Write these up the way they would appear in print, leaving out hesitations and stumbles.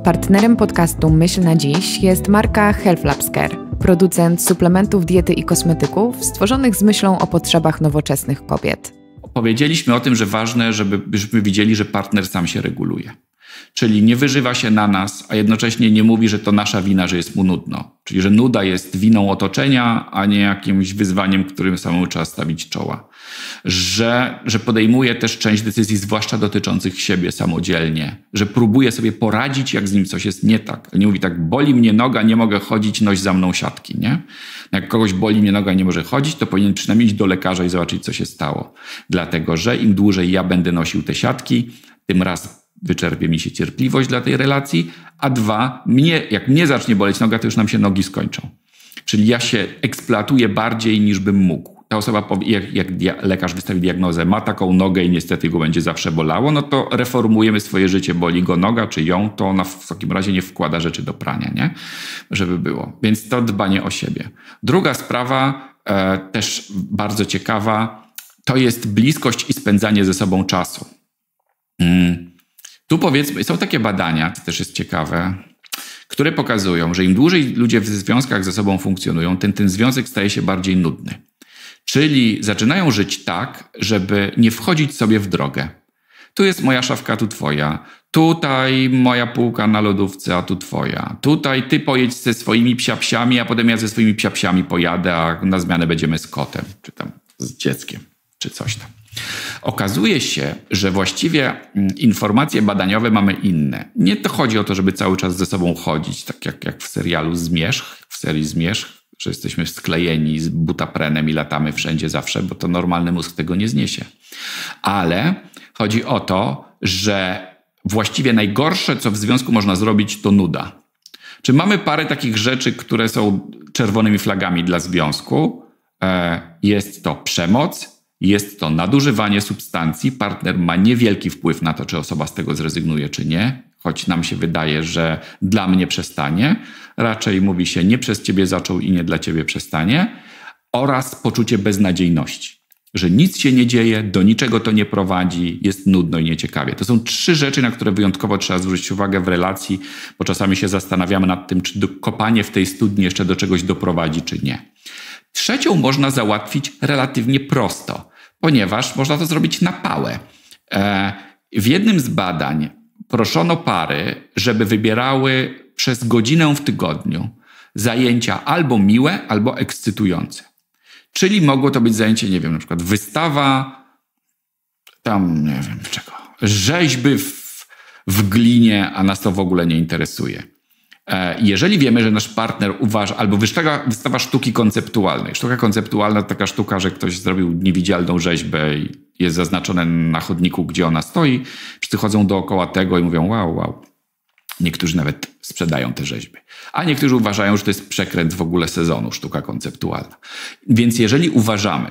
Partnerem podcastu Myśl na dziś jest marka Health Labs Care, producent suplementów diety i kosmetyków stworzonych z myślą o potrzebach nowoczesnych kobiet. Powiedzieliśmy o tym, że ważne, żebyśmy widzieli, że partner sam się reguluje. Czyli nie wyżywa się na nas, a jednocześnie nie mówi, że to nasza wina, że jest mu nudno. Czyli że nuda jest winą otoczenia, a nie jakimś wyzwaniem, którym samemu trzeba stawić czoła. Że podejmuje też część decyzji, zwłaszcza dotyczących siebie samodzielnie. Że próbuje sobie poradzić, jak z nim coś jest nie tak. Nie mówi tak, boli mnie noga, nie mogę chodzić, noś za mną siatki, nie? Jak kogoś boli mnie noga i nie może chodzić, to powinien przynajmniej iść do lekarza i zobaczyć, co się stało. Dlatego, że im dłużej ja będę nosił te siatki, tym raz wyczerpie mi się cierpliwość dla tej relacji, a dwa, jak mnie zacznie boleć noga, to już nam się nogi skończą. Czyli ja się eksploatuję bardziej niż bym mógł. Ta osoba powie, jak lekarz wystawi diagnozę, ma taką nogę i niestety go będzie zawsze bolało, no to reformujemy swoje życie, boli go noga czy ją, to ona w takim razie nie wkłada rzeczy do prania, nie? Żeby było. Więc to dbanie o siebie. Druga sprawa, też bardzo ciekawa, to jest bliskość i spędzanie ze sobą czasu. Tu powiedzmy, są takie badania, to też jest ciekawe, które pokazują, że im dłużej ludzie w związkach ze sobą funkcjonują, ten związek staje się bardziej nudny. Czyli zaczynają żyć tak, żeby nie wchodzić sobie w drogę. Tu jest moja szafka, tu twoja. Tutaj moja półka na lodówce, a tu twoja. Tutaj ty pojedź ze swoimi psiapsiami, a potem ja ze swoimi psiapsiami pojadę, a na zmianę będziemy z kotem, czy tam z dzieckiem, czy coś tam. Okazuje się, że właściwie informacje badaniowe mamy inne. Nie to chodzi o to, żeby cały czas ze sobą chodzić, tak jak w serialu Zmierzch, w serii Zmierzch, że jesteśmy sklejeni z butaprenem i latamy wszędzie zawsze, bo to normalny mózg tego nie zniesie. Ale chodzi o to, że właściwie najgorsze, co w związku można zrobić, to nuda. Czy mamy parę takich rzeczy, które są czerwonymi flagami dla związku? Jest to przemoc, jest to nadużywanie substancji. Partner ma niewielki wpływ na to, czy osoba z tego zrezygnuje, czy nie. Choć nam się wydaje, że dla mnie przestanie. Raczej mówi się, nie przez ciebie zaczął i nie dla ciebie przestanie. Oraz poczucie beznadziejności. Że nic się nie dzieje, do niczego to nie prowadzi, jest nudno i nieciekawie. To są 3 rzeczy, na które wyjątkowo trzeba zwrócić uwagę w relacji, bo czasami się zastanawiamy nad tym, czy kopanie w tej studni jeszcze do czegoś doprowadzi, czy nie. 3 można załatwić relatywnie prosto, ponieważ można to zrobić na pałę. W jednym z badań proszono pary, żeby wybierały przez godzinę w tygodniu zajęcia albo miłe, albo ekscytujące. Czyli mogło to być zajęcie, nie wiem, na przykład wystawa, tam nie wiem czego, rzeźby w glinie, a nas to w ogóle nie interesuje. Jeżeli wiemy, że nasz partner uważa, albo wystawa sztuki konceptualnej. Sztuka konceptualna to taka sztuka, że ktoś zrobił niewidzialną rzeźbę i jest zaznaczone na chodniku, gdzie ona stoi. Wszyscy chodzą dookoła tego i mówią wow. Niektórzy nawet sprzedają te rzeźby. A niektórzy uważają, że to jest przekręt w ogóle sezonu, sztuka konceptualna. Więc jeżeli uważamy,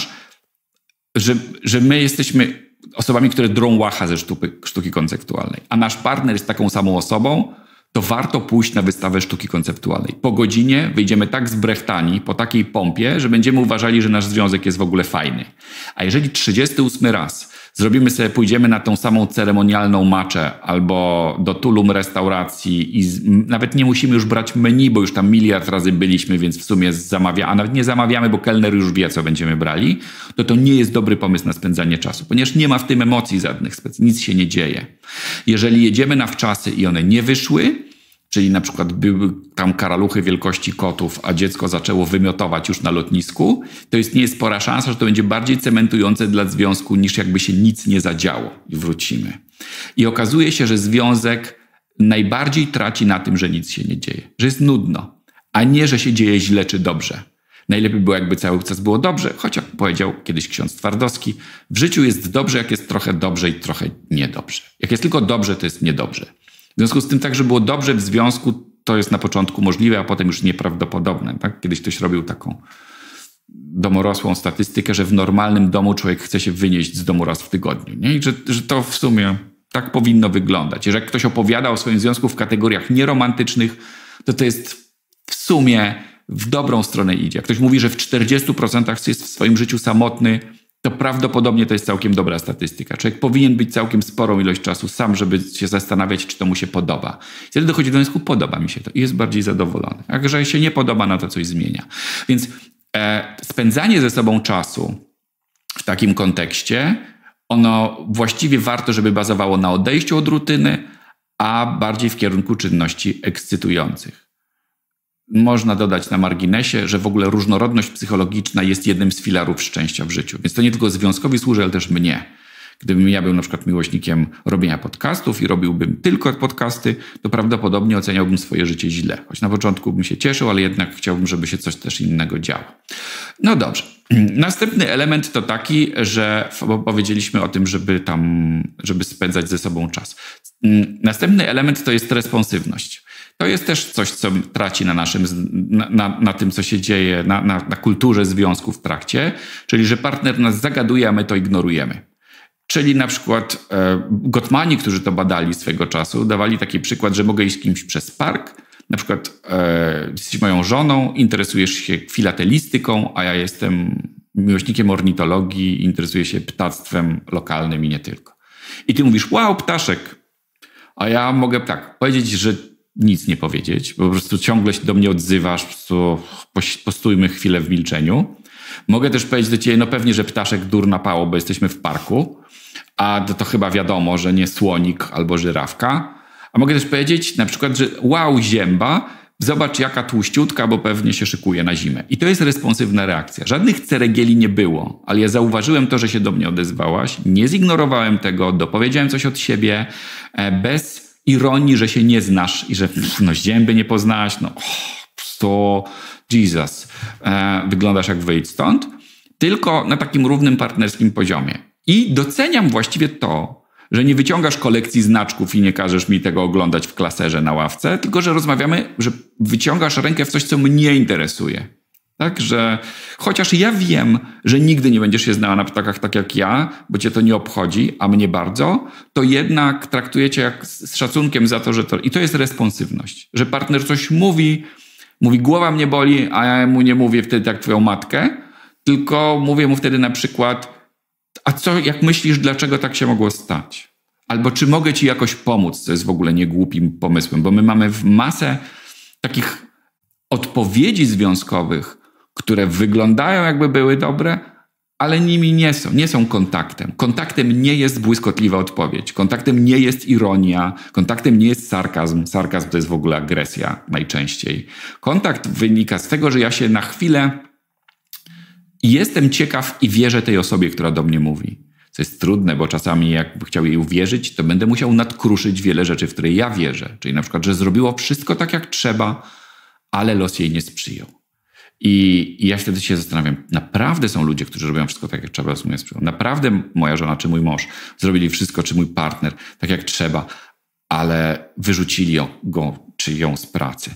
że my jesteśmy osobami, które drą łacha ze sztuki konceptualnej, a nasz partner jest taką samą osobą, to warto pójść na wystawę sztuki konceptualnej. Po godzinie wyjdziemy tak zbrechtani, po takiej pompie, że będziemy uważali, że nasz związek jest w ogóle fajny. A jeżeli 38 raz pójdziemy na tą samą ceremonialną maczę albo do Tulum restauracji i nawet nie musimy już brać menu, bo już tam miliard razy byliśmy, więc w sumie a nawet nie zamawiamy, bo kelner już wie, co będziemy brali, to nie jest dobry pomysł na spędzanie czasu, ponieważ nie ma w tym emocji żadnych, nic się nie dzieje. Jeżeli jedziemy na wczasy i one nie wyszły, czyli na przykład były tam karaluchy wielkości kotów, a dziecko zaczęło wymiotować już na lotnisku, to istnieje spora szansa, że to będzie bardziej cementujące dla związku, niż jakby się nic nie zadziało i wrócimy. I okazuje się, że związek najbardziej traci na tym, że nic się nie dzieje, że jest nudno, a nie, że się dzieje źle czy dobrze. Najlepiej było, jakby cały czas było dobrze, choć jak powiedział kiedyś ksiądz Twardowski, w życiu jest dobrze, jak jest trochę dobrze i trochę niedobrze. Jak jest tylko dobrze, to jest niedobrze. W związku z tym tak, że było dobrze w związku, to jest na początku możliwe, a potem już nieprawdopodobne. Tak? Kiedyś ktoś robił taką domorosłą statystykę, że w normalnym domu człowiek chce się wynieść z domu raz w tygodniu. Nie? I że to w sumie tak powinno wyglądać. Jeżeli ktoś opowiada o swoim związku w kategoriach nieromantycznych, to jest w sumie w dobrą stronę idzie. Jak ktoś mówi, że w 40% jest w swoim życiu samotny, to prawdopodobnie to jest całkiem dobra statystyka. Człowiek powinien być całkiem sporą ilość czasu sam, żeby się zastanawiać, czy to mu się podoba. I wtedy dochodzi do wniosku, podoba mi się to i jest bardziej zadowolony. A jeżeli się nie podoba, no to coś zmienia. Więc spędzanie ze sobą czasu w takim kontekście, ono właściwie warto, żeby bazowało na odejściu od rutyny, a bardziej w kierunku czynności ekscytujących. Można dodać na marginesie, że w ogóle różnorodność psychologiczna jest jednym z filarów szczęścia w życiu. Więc to nie tylko związkowi służy, ale też mnie. Gdybym ja był na przykład miłośnikiem robienia podcastów i robiłbym tylko podcasty, to prawdopodobnie oceniałbym swoje życie źle. Choć na początku bym się cieszył, ale jednak chciałbym, żeby się coś też innego działo. No dobrze. Następny element to taki, że powiedzieliśmy o tym, żeby spędzać ze sobą czas. Następny element to jest responsywność. To jest też coś, co traci na tym, co się dzieje, na kulturze związku w trakcie, czyli że partner nas zagaduje, a my to ignorujemy. Czyli na przykład Gottmani, którzy to badali swego czasu, dawali taki przykład, że mogę iść z kimś przez park, na przykład jesteś moją żoną, interesujesz się filatelistyką, a ja jestem miłośnikiem ornitologii, interesuję się ptactwem lokalnym i nie tylko. I ty mówisz, wow, ptaszek. A ja mogę tak powiedzieć, że nic nie powiedzieć, bo po prostu ciągle się do mnie odzywasz, po prostu postójmy chwilę w milczeniu. Mogę też powiedzieć do ciebie, no pewnie, że ptaszek durna pało, bo jesteśmy w parku, a to chyba wiadomo, że nie słonik albo żyrawka. A mogę też powiedzieć na przykład, że wow, zięba, zobacz jaka tłuściutka, bo pewnie się szykuje na zimę. I to jest responsywna reakcja. Żadnych ceregieli nie było, ale ja zauważyłem to, że się do mnie odezwałaś, nie zignorowałem tego, dopowiedziałem coś od siebie, bez ironii, że się nie znasz i że no zięby nie poznałaś, no to Jesus, wyglądasz jak wyjdź stąd, tylko na takim równym partnerskim poziomie. I doceniam właściwie to, że nie wyciągasz kolekcji znaczków i nie każesz mi tego oglądać w klaserze na ławce, tylko że rozmawiamy, że wyciągasz rękę w coś, co mnie interesuje. Tak, że chociaż ja wiem, że nigdy nie będziesz się znała na ptakach tak jak ja, bo cię to nie obchodzi, a mnie bardzo, to jednak traktuję cię jak z szacunkiem za to, że to... I to jest responsywność. Że partner coś mówi, głowa mnie boli, a ja mu nie mówię wtedy jak twoją matkę, tylko mówię mu wtedy na przykład, a co, jak myślisz, dlaczego tak się mogło stać? Albo czy mogę ci jakoś pomóc, co jest w ogóle niegłupim pomysłem, bo my mamy masę takich odpowiedzi związkowych, które wyglądają jakby były dobre, ale nimi nie są kontaktem. Kontaktem nie jest błyskotliwa odpowiedź. Kontaktem nie jest ironia. Kontaktem nie jest sarkazm. Sarkazm to jest w ogóle agresja najczęściej. Kontakt wynika z tego, że ja się na chwilę jestem ciekaw i wierzę tej osobie, która do mnie mówi. Co jest trudne, bo czasami jakbym chciał jej uwierzyć, to będę musiał nadkruszyć wiele rzeczy, w które ja wierzę. Czyli na przykład, że zrobiło wszystko tak jak trzeba, ale los jej nie sprzyjał. I ja wtedy się zastanawiam, naprawdę są ludzie, którzy robią wszystko tak jak trzeba, los mu nie sprzyjał. Naprawdę moja żona czy mój mąż zrobili wszystko, czy mój partner tak jak trzeba, ale wyrzucili go czy ją z pracy.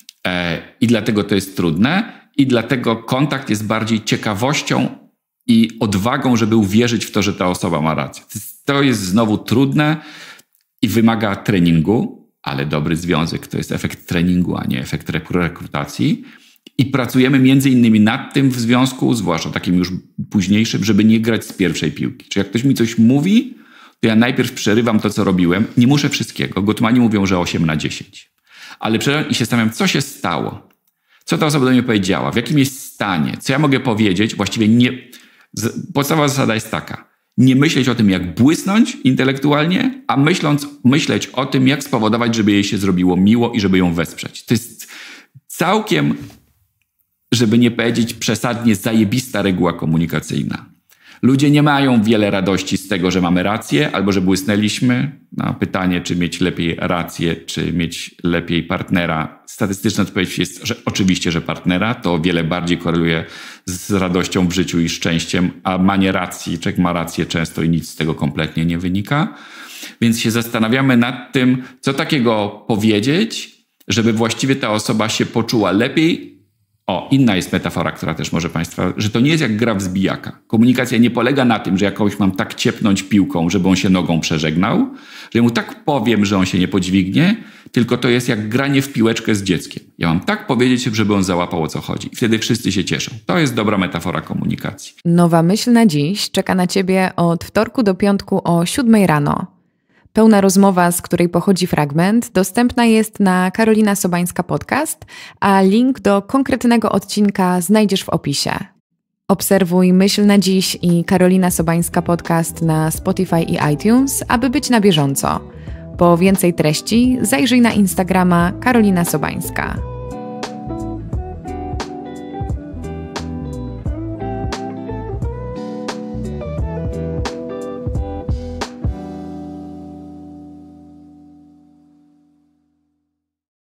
I dlatego to jest trudne i dlatego kontakt jest bardziej ciekawością i odwagą, żeby uwierzyć w to, że ta osoba ma rację. To jest znowu trudne i wymaga treningu, ale dobry związek to jest efekt treningu, a nie efekt rekrutacji. I pracujemy między innymi nad tym w związku, zwłaszcza takim już późniejszym, żeby nie grać z pierwszej piłki. Czyli jak ktoś mi coś mówi, to ja najpierw przerywam to, co robiłem. Nie muszę wszystkiego. Gottmani mówią, że 8/10. Ale przerywam i się zastanawiam, co się stało. Co ta osoba do mnie powiedziała? W jakim jest stanie? Co ja mogę powiedzieć? Właściwie nie... Podstawowa zasada jest taka. Nie myśleć o tym, jak błysnąć intelektualnie, a myśleć o tym, jak spowodować, żeby jej się zrobiło miło i żeby ją wesprzeć. To jest całkiem, żeby nie powiedzieć przesadnie, zajebista reguła komunikacyjna. Ludzie nie mają wiele radości z tego, że mamy rację albo że błysnęliśmy. Na pytanie, czy mieć lepiej rację, czy mieć lepiej partnera. Statystyczna odpowiedź jest, że oczywiście, że partnera. To o wiele bardziej koreluje z radością w życiu i szczęściem, a manie racji, człowiek ma rację często i nic z tego kompletnie nie wynika. Więc się zastanawiamy nad tym, co takiego powiedzieć, żeby właściwie ta osoba się poczuła lepiej. Inna jest metafora, która też może Państwa, że to nie jest jak gra w zbijaka. Komunikacja nie polega na tym, że jakoś mam tak ciepnąć piłką, żeby on się nogą przeżegnał, że mu tak powiem, że on się nie podźwignie, tylko to jest jak granie w piłeczkę z dzieckiem. Ja mam tak powiedzieć, żeby on załapał, o co chodzi. I wtedy wszyscy się cieszą. To jest dobra metafora komunikacji. Nowa myśl na dziś czeka na Ciebie od wtorku do piątku o 7 rano. Pełna rozmowa, z której pochodzi fragment, dostępna jest na Karolina Sobańska Podcast, a link do konkretnego odcinka znajdziesz w opisie. Obserwuj Myśl na dziś i Karolina Sobańska Podcast na Spotify i iTunes, aby być na bieżąco. Po więcej treści zajrzyj na Instagrama Karolina Sobańska.